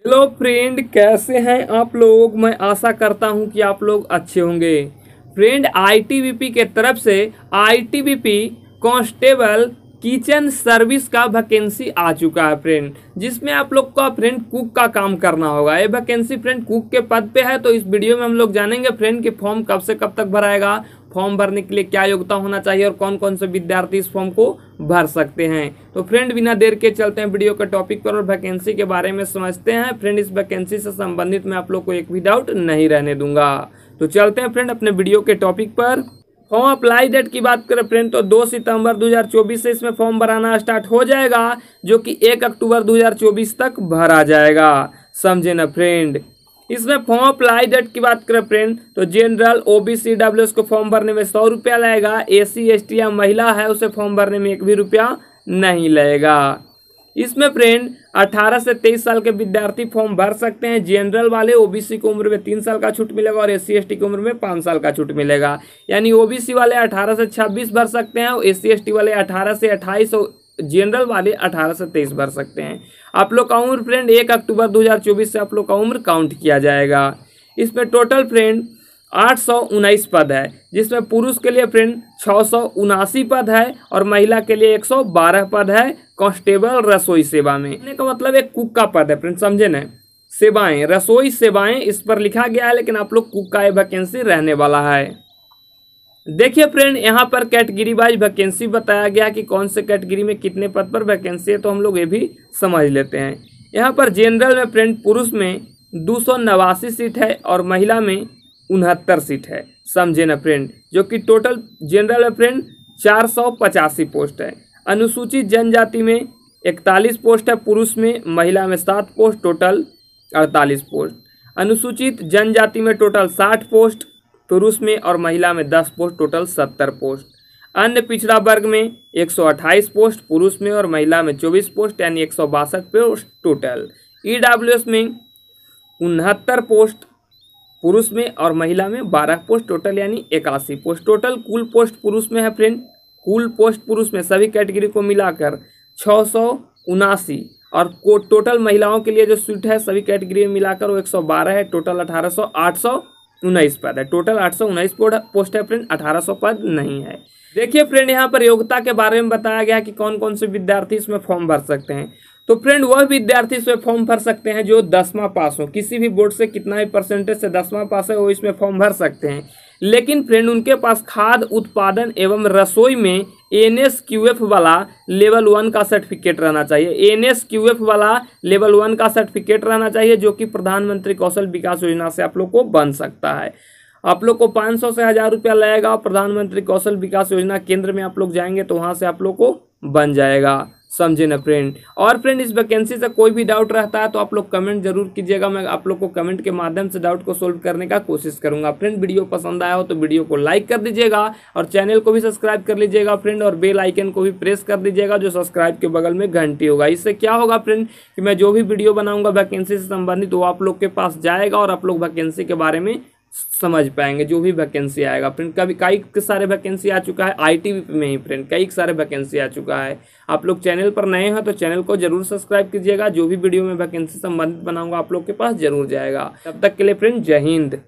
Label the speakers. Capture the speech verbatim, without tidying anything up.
Speaker 1: Hello friend, कैसे हैं आप लोग। मैं आशा करता हूं कि आप लोग अच्छे होंगे। फ्रेंड, आईटीबीपी के तरफ से आईटीबीपी कांस्टेबल किचन सर्विस का वैकेंसी आ चुका है फ्रेंड, जिसमें आप लोग का फ्रेंड कुक का काम करना होगा। ये वैकेंसी फ्रेंड कुक के पद पे है। तो इस वीडियो में हम लोग जानेंगे फ्रेंड कि फॉर्म कब से कब तक भराएगा, फॉर्म भरने के लिए क्या योग्यता होना चाहिए और कौन कौन से विद्यार्थी इस फॉर्म को भर सकते हैं। तो फ्रेंड, बिना देर के चलते हैं वीडियो के टॉपिक पर और वैकेंसी के बारे में समझते हैं। फ्रेंड, इस वैकेंसी से संबंधित मैं आप लोग को एक भी डाउट नहीं रहने दूंगा। तो चलते हैं फ्रेंड अपने वीडियो के टॉपिक पर। फॉर्म अप्लाई डेट की बात करें फ्रेंड तो दो सितंबर दो हज़ार चौबीस से इसमें फॉर्म भराना स्टार्ट हो जाएगा, जो कि एक अक्टूबर दो हज़ार चौबीस तक भरा जाएगा। समझे ना फ्रेंड। इसमें फॉर्म अप्लाई डेट की बात करें फ्रेंड तो जनरल, ओबीसी, डब्ल्यूएस को फॉर्म भरने में सौ रुपया लगेगा। एसी, एसटी या महिला है उसे फॉर्म भरने में एक भी रुपया नहीं लगेगा। इसमें फ्रेंड अठारह से तेईस साल के विद्यार्थी फॉर्म भर सकते हैं। जनरल वाले ओबीसी को उम्र में तीन साल का छूट मिलेगा और एससी एसटी की उम्र में पाँच साल का छूट मिलेगा। यानी ओबीसी वाले अठारह से छब्बीस भर सकते हैं और एससी एसटी वाले अठारह से अट्ठाईस और जनरल वाले अठारह से तेईस भर सकते हैं। आप लोग का उम्र फ्रेंड एक अक्टूबर दो हज़ार चौबीस से आप लोग का उम्र काउंट किया जाएगा। इसमें टोटल फ्रेंड आठ सौ उन्नीस पद है, जिसमें पुरुष के लिए फ्रेंड छः सौ उनासी पद है और महिला के लिए एक सौ बारह पद है। कांस्टेबल रसोई सेवा में कहने का मतलब एक कुक का पद है फ्रेंड, समझे ना। सेवाएं, रसोई सेवाएं इस पर लिखा गया है, लेकिन आप लोग कुक का ये वैकेंसी रहने वाला है। देखिए फ्रेंड, यहाँ पर कैटेगरी वाइज वैकेंसी बताया गया कि कौन से कैटेगरी में कितने पद पर वैकेंसी है, तो हम लोग ये भी समझ लेते हैं। यहाँ पर जनरल में फ्रेंड पुरुष में दो सौ नवासी सीट है और महिला में उनहत्तर सीट है। समझे ना फ्रेंड। जो कि टोटल जनरल में फ्रेंड चार सौ पचासी पोस्ट है। अनुसूचित जनजाति में इकतालीस पोस्ट है, पुरुष में, महिला में सात पोस्ट, टोटल अड़तालीस पोस्ट। अनुसूचित जनजाति में टोटल साठ पोस्ट, पुरुष में और महिला में दस पोस्ट, टोटल सत्तर पोस्ट। अन्य पिछड़ा वर्ग में एक सौ अट्ठाईस पोस्ट, पुरुष में और महिला में चौबीस पोस्ट, यानी एक सौ बासठ पोस्ट टोटल। ईडब्ल्यूएस में उनहत्तर पोस्ट, पुरुष में और महिला में बारह पोस्ट, टोटल यानी इक्यासी पोस्ट। टोटल कुल पोस्ट पुरुष में है फ्रेंड, कुल पोस्ट पुरुष में सभी कैटेगरी को मिलाकर छः सौ उनासी और को टोटल महिलाओं के लिए जो सीट है सभी कैटेगरी में मिलाकर वो एक सौ बारह है। टोटल अठारह सौ आठ सौ उन्नीस पद है। टोटल आठ सौ उन्नीस पोस्ट है फ्रेंड, अठारह सौ पद नहीं है। देखिए फ्रेंड, यहाँ पर योग्यता के बारे में बताया गया कि कौन कौन से विद्यार्थी इसमें फॉर्म भर सकते हैं। तो फ्रेंड, वह विद्यार्थी इसमें फॉर्म भर सकते हैं जो दसवां पास हो, किसी भी बोर्ड से कितना भी परसेंटेज से दसवां पास है वो इसमें फॉर्म भर सकते हैं। लेकिन फ्रेंड, उनके पास खाद्य उत्पादन एवं रसोई में एन एस क्यू एफ वाला लेवल वन का सर्टिफिकेट रहना चाहिए। एन एस क्यू एफ वाला लेवल वन का सर्टिफिकेट रहना चाहिए, जो कि प्रधानमंत्री कौशल विकास योजना से आप लोग को बन सकता है। आप लोग को पाँच सौ से हज़ार रुपया लगेगा। प्रधानमंत्री कौशल विकास योजना केंद्र में आप लोग जाएंगे तो वहाँ से आप लोग को बन जाएगा। समझे ना फ्रेंड। और फ्रेंड, इस वैकेंसी से कोई भी डाउट रहता है तो आप लोग कमेंट जरूर कीजिएगा। मैं आप लोग को कमेंट के माध्यम से डाउट को सोल्व करने का कोशिश करूंगा। फ्रेंड, वीडियो पसंद आया हो तो वीडियो को लाइक कर दीजिएगा और चैनल को भी सब्सक्राइब कर लीजिएगा फ्रेंड, और बेल आइकन को भी प्रेस कर दीजिएगा जो सब्सक्राइब के बगल में घंटी होगा। इससे क्या होगा फ्रेंड कि मैं जो भी वीडियो बनाऊंगा वैकेंसी से संबंधित वो आप लोग के पास जाएगा और आप लोग वैकेंसी के बारे में समझ पाएंगे जो भी वैकेंसी आएगा। फ्रेंड, कभी कई सारे वैकेंसी आ चुका है आईटीबीपी में ही फ्रेंड, कई सारे वैकेंसी आ चुका है। आप लोग चैनल पर नए हैं तो चैनल को जरूर सब्सक्राइब कीजिएगा। जो भी वीडियो में वैकेंसी संबंधित बनाऊंगा आप लोग के पास जरूर जाएगा। तब तक के लिए फ्रेंड, जय हिंद।